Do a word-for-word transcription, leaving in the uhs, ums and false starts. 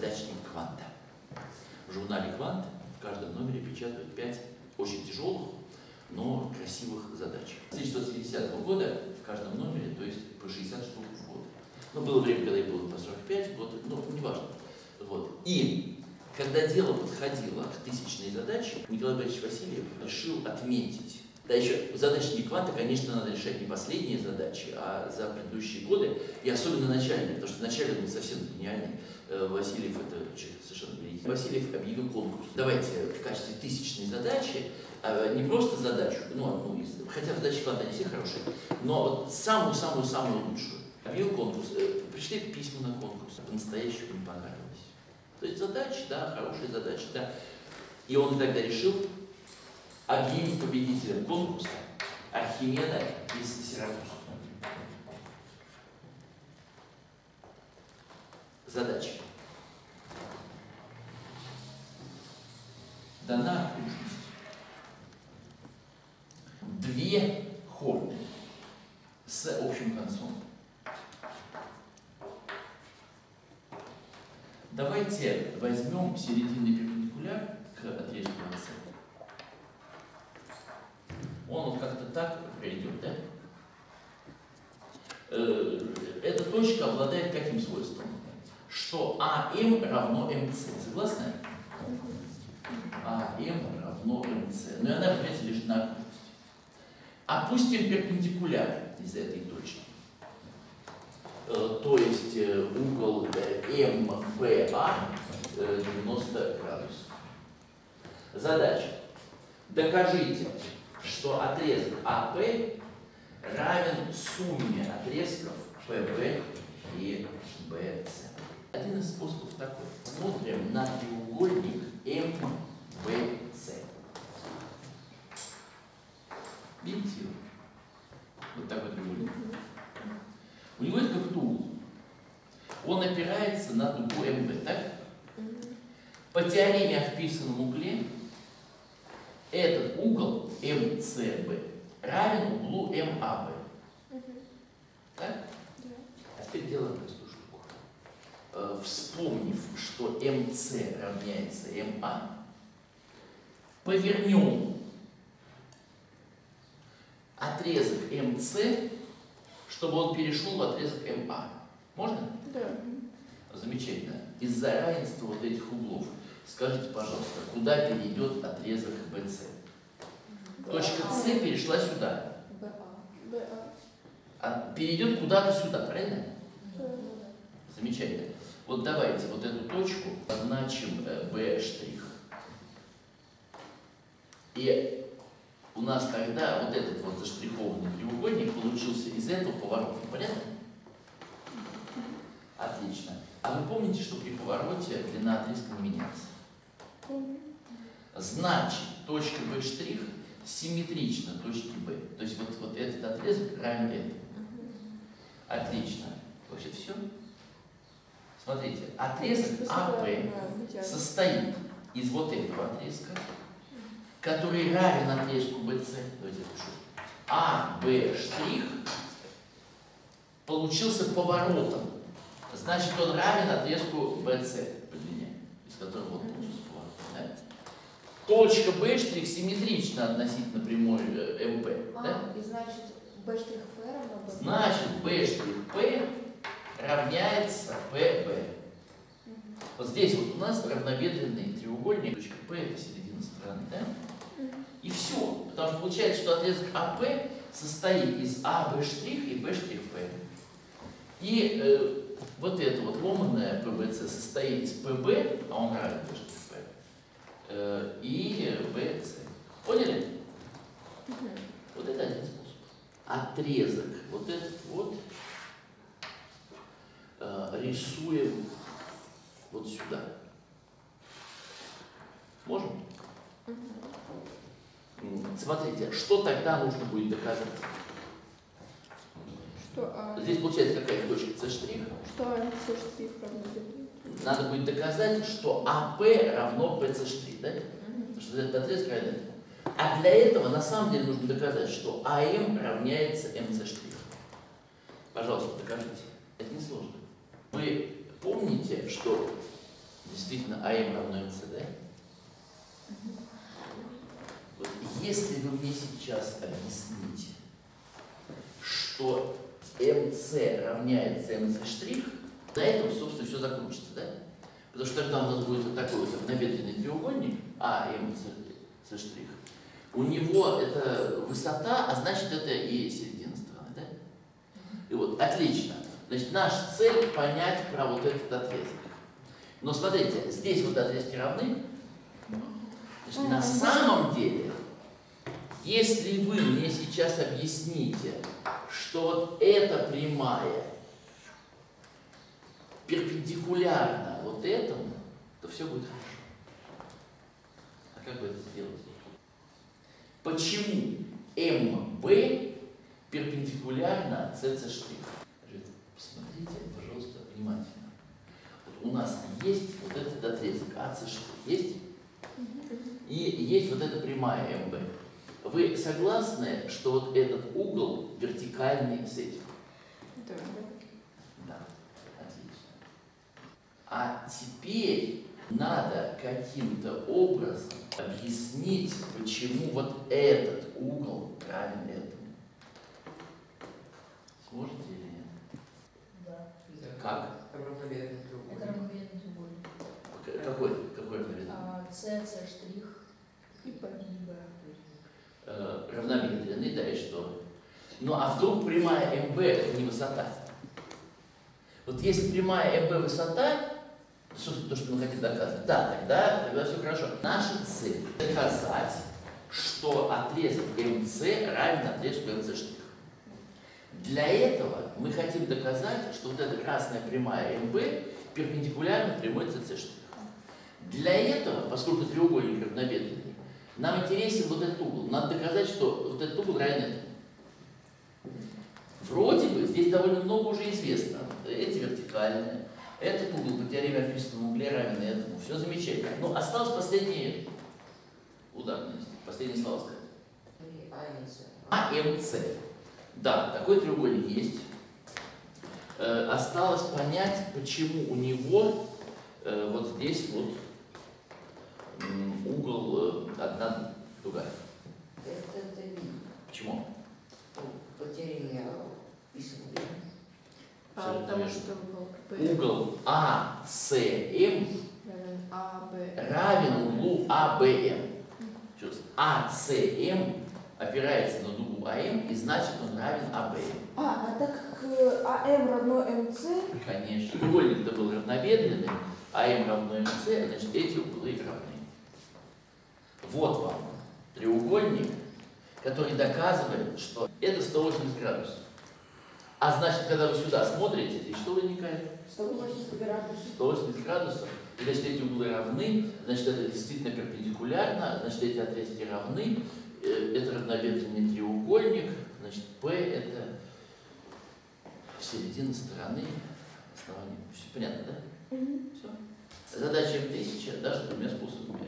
задачник кванта. В журнале «Квант» в каждом номере печатают пять очень тяжелых, но красивых задач. С тысяча девятьсот семидесятого года в каждом номере, то есть по шестьдесят штук в год. Ну, было время, когда их было по сорок пять, вот, ну, неважно. Вот. И когда дело подходило к тысячной задаче, Николай Борисович Васильев решил отметить. Да, еще задачи кванта, конечно, надо решать не последние задачи, а за предыдущие годы, и особенно начальные, потому что начальный был совсем гениальный. Васильев это человек совершенно великий. Васильев объявил конкурс. Давайте в качестве тысячной задачи, не просто задачу, ну, одну из, хотя задачи кванта не все хорошие, но вот самую-самую-самую лучшую. Объявил конкурс, пришли письма на конкурс, по-настоящему им понравилось. То есть задачи, да, хорошие задачи, да. И он тогда решил объявить победителем конкурса Архимеда из Сиракуз. Задача. Дана окружность. Две хорды с общим концом. Давайте возьмем серединный перпендикуляр к отрезку АС. Он вот как-то так пройдет, да? Эта точка обладает каким свойством? Что АМ равно МС. Согласны? АМ равно МС. Но и она, разумеется, лежит на окружности. Опустим перпендикуляр из этой точки. То есть угол эм бэ а девяносто градусов. Задача. Докажите, что отрезок АП равен сумме отрезков пэ бэ и бэ цэ. Один из способов такой. Смотрим на треугольник эм бэ цэ. Видите? Вот такой треугольник. У него есть как-то угол. Он опирается на дугу эм бэ, так? По теореме о вписанном угле этот угол эм цэ бэ равен углу эм а бэ. Так? А теперь делаем простую штуку. Вспомнив, что эм цэ равняется эм а, повернем отрезок эм цэ, чтобы он перешел в отрезок эм а. Можно? Да. Замечательно. Из-за равенства вот этих углов скажите, пожалуйста, куда перейдет отрезок бэ цэ? Точка С перешла сюда. А перейдет куда-то сюда, правильно? Замечательно. Вот давайте вот эту точку позначим бэ штрих. И у нас тогда вот этот вот заштрихованный треугольник получился из этого поворота. Понятно? Отлично. А вы помните, что при повороте длина отрезка не меняется? Значит, точка бэ штрих симметрична точке B. То есть вот, вот этот отрезок равен этому. Отлично. Вообще все. Смотрите, отрезок АП состоит из вот этого отрезка, который равен отрезку бэ цэ. Давайте запишу. АБ штрих получился поворотом. Значит, он равен отрезку бэ цэ по длине, из которого вот получился поворот. Да? Точка B' симметрична относительно прямой эм пэ. А, Да? и значит, B' P равно B. Значит, B' равняется пэ бэ. Угу. Вот здесь вот у нас равнобедренный треугольник. Точка P это середина стороны, да? Угу. И все. Потому что получается, что отрезок АП состоит из АБ' и Б' П. И э, вот это вот ломаное пэ бэ цэ состоит из пэ бэ, а он равен Б' П, э, и бэ цэ. Поняли? Угу. Вот это один способ. Отрезок вот этот вот э, рисуем вот сюда. Можем? Угу. Смотрите, что тогда нужно будет доказать? Что, а... Здесь получается какая точка С'. Что С' равно B. Надо будет доказать, что АП равно пэ цэ', да? Угу. Потому что этот отрезок равен этому. А для этого на самом деле нужно доказать, что АМ равняется эм цэ'. Пожалуйста, докажите. Это несложно. Вы помните, что Действительно, АМ равно МС, да? Вот если вы мне сейчас объясните, что МС равняется МС штрих, на этом, собственно, все закончится, да? Потому что тогда у нас будет вот такой вот равнобедренный треугольник, А, М, С штрих. У него это высота, а значит это и середина стороны, да? И вот, отлично. Значит, наша цель понять про вот этот отрезок. Но смотрите, здесь вот отрезки равны. Значит, на самом деле, если вы мне сейчас объясните, что вот эта прямая перпендикулярна вот этому, то все будет хорошо. А как вы это сделаете? Почему эм бэ перпендикулярна си си штрих? Посмотрите, пожалуйста, внимательно. Вот у нас есть вот этот отрезок а си штрих, есть? И есть вот эта прямая эм бэ. Вы согласны, что вот этот угол вертикальный с этим? Да. Да, отлично. А теперь надо каким-то образом объяснить, почему вот этот угол равен этому. Сможете или нет? Да. Как? Это равномерный треугольник. Это равномерный треугольник. К- Какой? Какой равномерный? А, С, С штрих И П. и Б. Э, равномерный, да, и что? Ну а вдруг прямая эм бэ это не высота? Вот если прямая эм бэ высота, собственно, то, что мы хотим доказывать, да, тогда, тогда все хорошо. Наша цель – доказать, что отрезок эм цэ равен отрезку эм цэ штрих. Для этого мы хотим доказать, что вот эта красная прямая эм бэ перпендикулярна прямой си си штрих. Для этого, поскольку треугольник равнобедренный, нам интересен вот этот угол. Надо доказать, что вот этот угол равен этому. Вроде бы здесь довольно много уже известно. Эти вертикальные. Этот угол по теореме о вписанном угле равен этому. Все замечательно. Но осталось последний удар, последнее слово сказать. а эм цэ. Да, такой треугольник есть. Э, осталось понять, почему у него э, вот здесь вот м, угол э, одна дуга. Это, это видно. Почему? По теореме вписанного угла. А, Абсолютно потому верно. что угол П Угол а цэ эм равен А, Б. равен углу а бэ эм. Еще раз. а цэ эм опирается на дугу а эм, и значит он равен а бэ эм. А, а так как э, АМ равно МС, Конечно. Треугольник-то был равнобедренный, а м равно эм цэ, значит эти углы равны. Вот вам треугольник, который доказывает, что это сто восемьдесят градусов. А значит, когда вы сюда смотрите, здесь что возникает? сто восемьдесят градусов. сто восемьдесят градусов. И значит, эти углы равны, значит, это действительно перпендикулярно, значит, эти отрезки равны. Э, Это равнобедренный треугольник, значит, P это середина стороны основания. Все понятно, да? Мгм. Все. Задача эм тысяча даже двумя способами